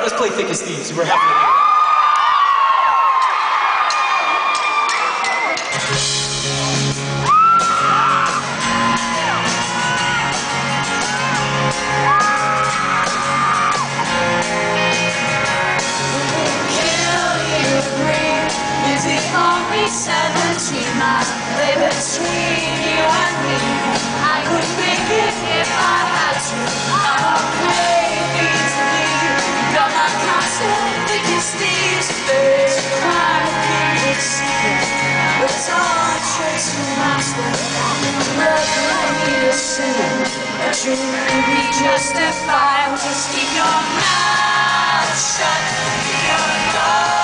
let's play Thick as Thieves. We're having a Is the only 17 miles lay between you and me. I could make it if I had to. I'm afraid to leave. You're my constant thickest thieves. There's a crime, a secret, but it's all a trace of master. Love me a sin, but you may be justified. Just keep your mouth shut. Keep your mouth.